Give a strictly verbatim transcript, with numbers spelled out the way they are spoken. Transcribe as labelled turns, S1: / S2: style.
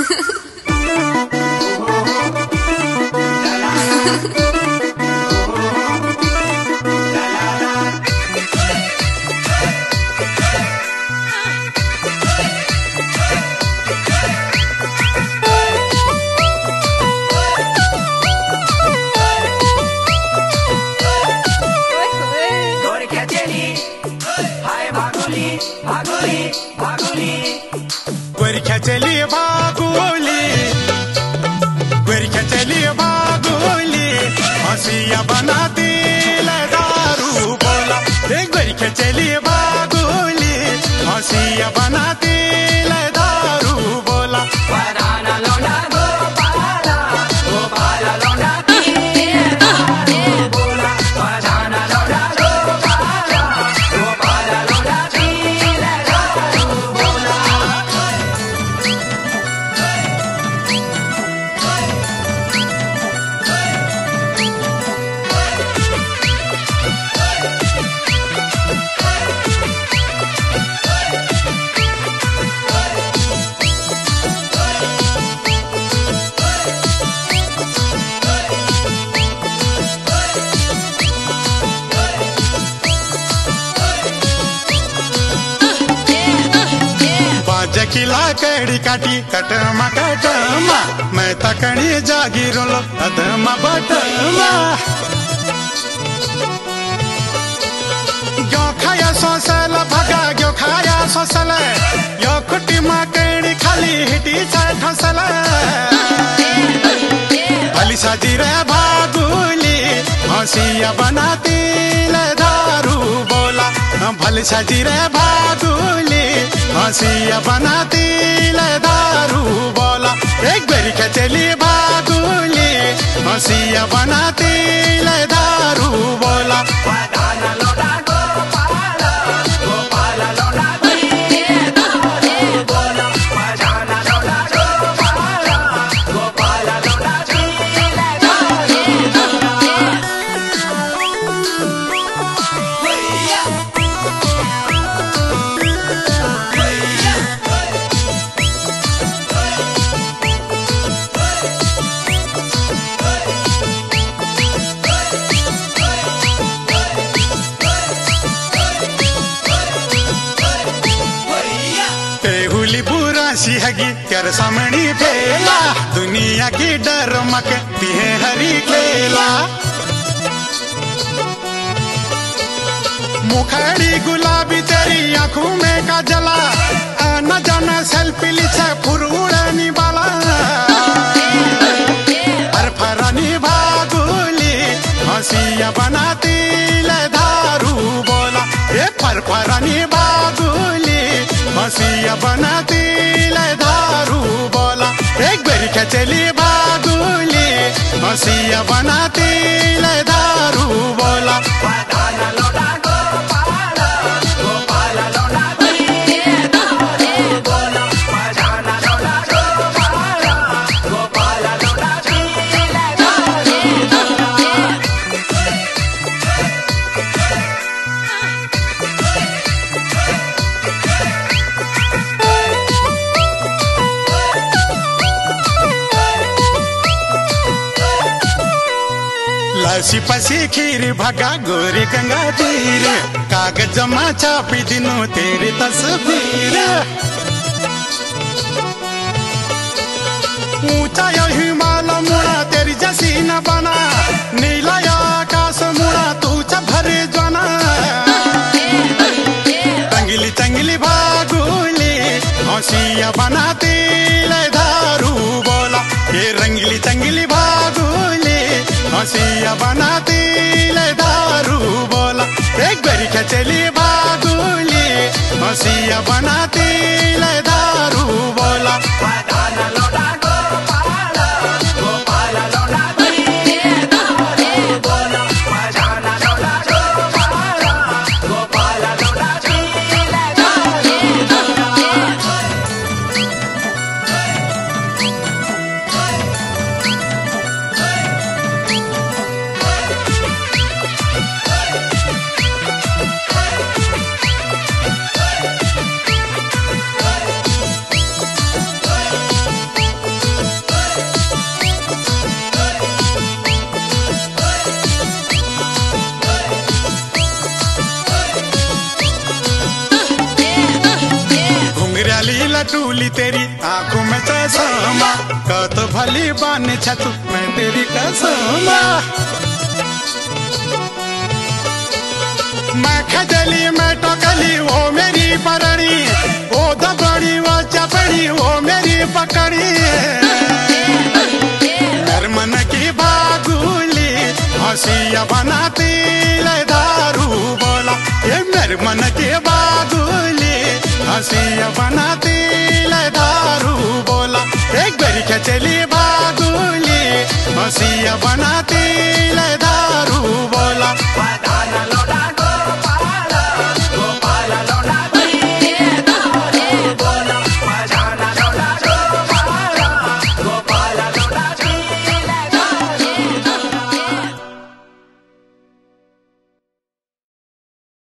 S1: गोरख्या चली भागोली, गोरख्या चली भागोली, हंसिया बनाती दारू बोला। गोरख्या चली भागोली, हंसिया बनाती दारू बोला।
S2: पराना लौंडा गोपाला, गोपाला लौंडा पीले दारू बोला। पराना लौंडा गोपाला, गोपाला लौंडा पीले दारू बोला।
S1: जकिला कड़ी काटी कटमा कटमा, मैं तकनी जागिरोलो अदमा बटमा। ग्यो खाया सोसल भगा ग्यो खाया सोसल, यो कुटी मा कड़ी खाली हिटी चाय ठसल। भली साजी रे भागुली, हंसिया बनाती ले दारू बोला। भली साजी रे भागुली, हंसिया बनाती ले दारू बोला। एक बेरी के चली भागुली, हंसिया बनाती ले दारू बोला।
S2: पराना लौंडा गोपाला, गोपाला लौंडा पीले दारू बोला। पराना लौंडा गोपाला, गोपाला लौंडा पीले दारू बोला।
S1: सिहगी कर सामनी फेला, दुनिया की डर मकती है हरी खेला। मुखड़ी गुलाबी तेरी आंखों में का जला, न जाना सेल्फी लिछे फुरुड़नी बाला। फरफरानी भागुली, हंसिया बनाती ले दारू बोला। ये फरफरानी भागुली, हंसिया बनाती ले दारू बोला। एक बेरी के चली भागुली, हंसिया बनाती ले दारू बोला।
S2: पराना लौंडा गोपाला, गोपाला लौंडा पीले दारू बोला। पराना लौंडा गोपाला, गोपाला लौंडा पीले दारू बोला।
S1: लसी पसी खीर भगा गोरी गंगा तीर, कागज जमा छापी दिनों तेरी तस्वीर। ऊंचा या हिमालय मुड़ा तेरी जैसी न बना, नीला या आकाश मुड़ा तूचा भरे जाना। तंगली तंगली भागुली, हंसिया बनाती ले दारू बोला। ये रंगली तंगली भागुली, हंसिया बनाती ले दारू बोला। एक बेरी के चली भागुली, हंसिया बनाती ले दारू बोला।
S2: पराना लौंडा गोपाला, गोपाला लौंडा पीले दारू बोला। पराना लौंडा गोपाला, गोपाला लौंडा पीले दारू बोला।
S1: टूली तेरी आंखों में चश्मा, कत भली बानी छतु मैं तेरी कसमा। मैं खजली मैं टोकली वो मेरी परणी, वो दबड़ी वो चपड़ी वो मेरी पकड़ी। मेरे मन की बागुली हंसिया बनाती ले दारू बोला, ये मेरे मन की बागुली हंसिया बनाती ले दारू बोला। एक बारी खचली बागुली हंसिया बनाती